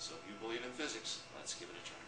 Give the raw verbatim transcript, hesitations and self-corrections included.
So if you believe in physics, let's give it a try.